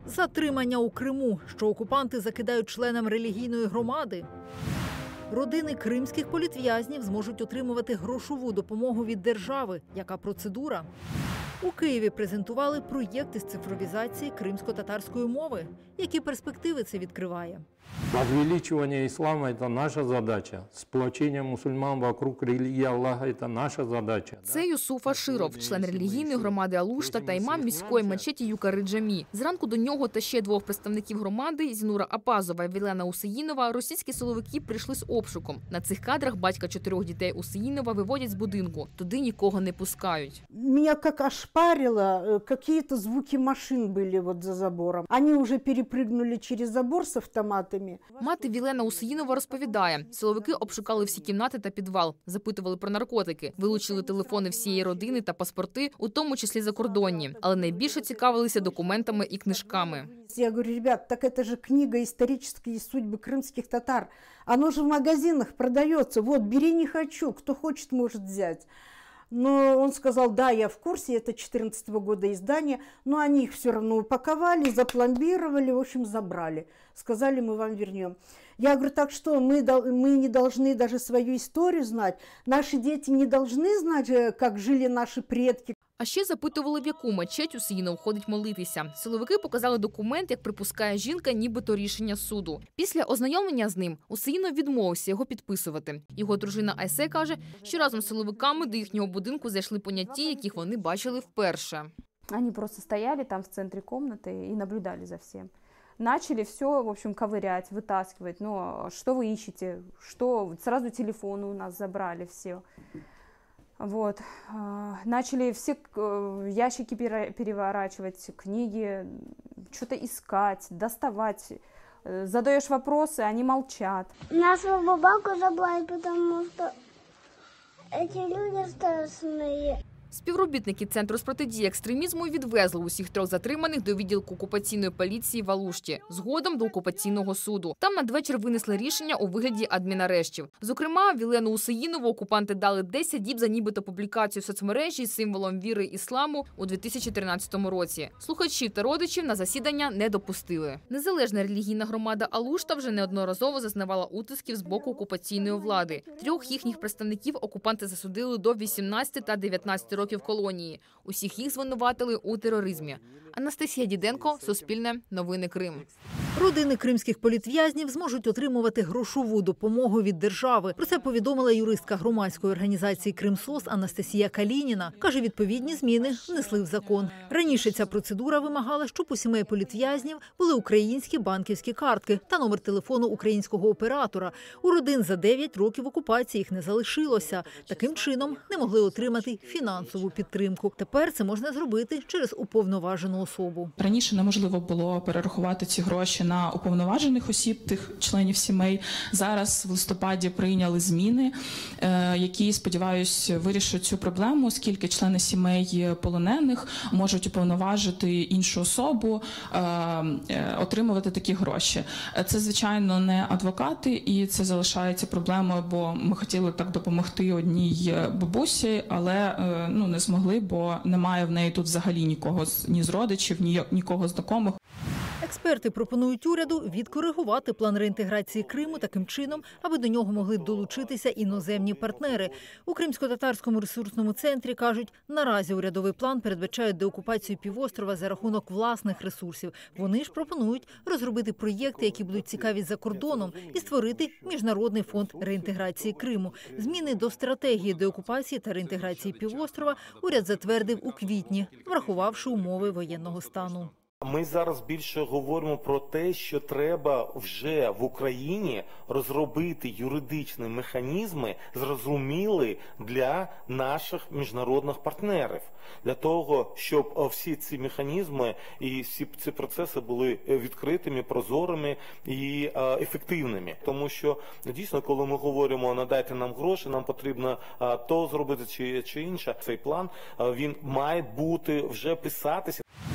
Затримання у Криму, що окупанти закидають членам релігійної громади. Родини кримських політв'язнів зможуть отримувати грошову допомогу від держави. Яка процедура? У Києві презентували проєкт із цифровізації кримсько-татарської мови. Які перспективи це відкриває? Возвеличивание ислама – это наша задача. Сплочение мусульман вокруг религии Аллаха – это наша задача. Це Юсуф Аширов, член релігійної громади Алушта та імам міської мечеті Юкари Джамі. Зранку до нього та ще двох представників громади – Зінура Апазова і Вілена Усеїнова – російські силовики прийшли з обшуком. На цих кадрах батька 4 дітей Усеїнова виводять з будинку. Туди нікого не пускають. Меня как ошпарило, какие-то звуки машин были вот за забором. Они уже перепрыгнули через забор с автоматами. Мати Вілена Усеїнова розповідає, силовики обшукали всі кімнати та підвал, запитували про наркотики, вилучили телефони всієї родини та паспорти, у тому числі закордонні. Але найбільше цікавилися документами і книжками. Я говорю, ребят, так это же книга «Исторические судьбы крымских татар». Оно же в магазинах продается. Вот, бери, не хочу, кто хочет, может взять. Но он сказал, да, я в курсе, это 2014 года издание, но они их все равно упаковали, запломбировали, в общем, забрали. Сказали, мы вам вернем. Я говорю, так что мы не должны даже свою историю знать, наши дети не должны знать, как жили наши предки. А ще запитували, в яку мечеть Усеїнов ходить молитися. Силовики показали документ, як припускає жінка, нібито рішення суду. Після ознайомлення з ним Усеїнов відмовився його підписувати. Його дружина Айсе каже, що разом з силовиками до їхнього будинку зайшли поняті, яких вони бачили вперше. Они просто стояли там в центре комнаты и наблюдали за всем. Начали все, в общем, ковырять, вытаскивать. Ну, что вы ищете? Что? Сразу телефоны у нас забрали все. Вот. Начали все ящики переворачивать, книги, что-то искать, доставать. Задаешь вопросы, они молчат. Нашу бабку забрали, потому что эти люди страшные. Співробітники Центру з протидії екстремізму відвезли усіх 3 затриманих до відділку окупаційної поліції в Алушті, згодом до окупаційного суду. Там надвечір винесли рішення у вигляді адмінарештів. Зокрема, Вілену Усеїнову окупанти дали 10 діб за нібито публікацію в соцмережі з символом віри ісламу у 2013 році. Слухачів та родичів на засідання не допустили. Незалежна релігійна громада Алушта вже неодноразово зазнавала утисків з боку окупаційної влади. 3 їхніх представників окупанти засудили до 18 та 19 років колонії. Усіх їх звинуватили у тероризмі. Анастасія Діденко, Суспільне, Новини Крим. Родини кримських політв'язнів зможуть отримувати грошову допомогу від держави. Про це повідомила юристка громадської організації «Кримсос» Анастасія Калініна. Каже, відповідні зміни внесли в закон. Раніше ця процедура вимагала, щоб у сімей політв'язнів були українські банківські картки та номер телефону українського оператора. У родин за 9 років окупації їх не залишилося. Таким чином не могли отримати фінансову підтримку. Тепер це можна зробити через уповноважену особу. Раніше неможливо було перерахувати ці гроші на уповноважених осіб, тих членів сімей. Зараз в листопаді прийняли зміни, які, сподіваюсь, вирішать цю проблему, оскільки члени сімей полонених можуть уповноважити іншу особу, отримувати такі гроші. Це, звичайно, не адвокати, і це залишається проблемою, бо ми хотіли так допомогти одній бабусі, але не змогли, бо немає в неї тут взагалі нікого, ні з родичів, нікого з знайомих. Експерти пропонують уряду відкоригувати план реінтеграції Криму таким чином, аби до нього могли долучитися іноземні партнери. У Кримсько-татарському ресурсному центрі кажуть, наразі урядовий план передбачає деокупацію півострова за рахунок власних ресурсів. Вони ж пропонують розробити проєкти, які будуть цікаві за кордоном, і створити Міжнародний фонд реінтеграції Криму. Зміни до стратегії деокупації та реінтеграції півострова уряд затвердив у квітні, врахувавши умови воєнного стану. Ми зараз більше говоримо про те, що треба вже в Україні розробити юридичні механізми, зрозумілі для наших міжнародних партнерів. Для того, щоб всі ці механізми і всі ці процеси були відкритими, прозорими і ефективними. Тому що, дійсно, коли ми говоримо, надайте нам гроші, нам потрібно то зробити чи інше, цей план, він має бути вже писатися.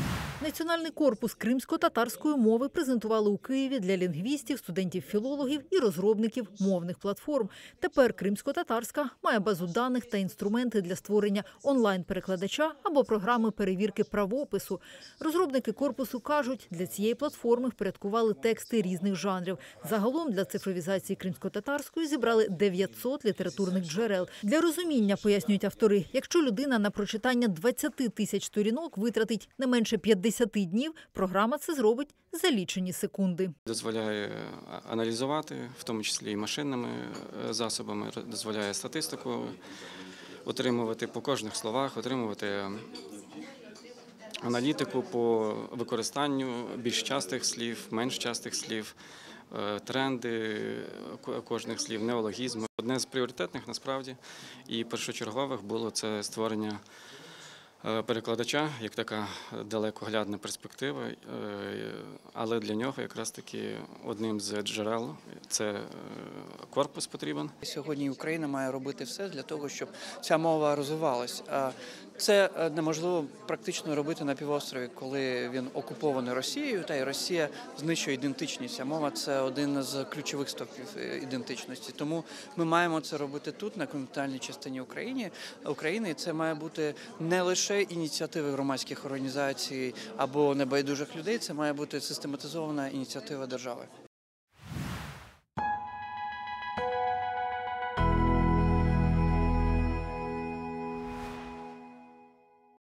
Національний корпус кримсько-татарської мови презентували у Києві для лінгвістів, студентів-філологів і розробників мовних платформ. Тепер кримсько-татарська має базу даних та інструменти для створення онлайн-перекладача або програми перевірки правопису. Розробники корпусу кажуть, для цієї платформи впорядкували тексти різних жанрів. Загалом для цифровізації кримсько-татарської зібрали 900 літературних джерел. Для розуміння, пояснюють автори, якщо людина на прочитання 20 тисяч сторінок витратить не менше 50 днів, програма це зробить за лічені секунди. Дозволяє аналізувати, в тому числі і машинними засобами, дозволяє статистику отримувати по кожних словах, отримувати аналітику по використанню більш частих слів, менш частих слів, тренди кожних слів, неологізми. Одне з пріоритетних, насправді, і першочергових було це створення перекладача, як така далекоглядна перспектива, але для нього якраз таки одним з джерел це корпус потрібен. Сьогодні Україна має робити все для того, щоб ця мова розвивалась. Це неможливо практично робити на півострові, коли він окупований Росією, та й Росія знищує ідентичність. А мова – це один з ключових стовпів ідентичності. Тому ми маємо це робити тут, на континентальній частині України. І це має бути не лише ініціативи громадських організацій або небайдужих людей, це має бути систематизована ініціатива держави.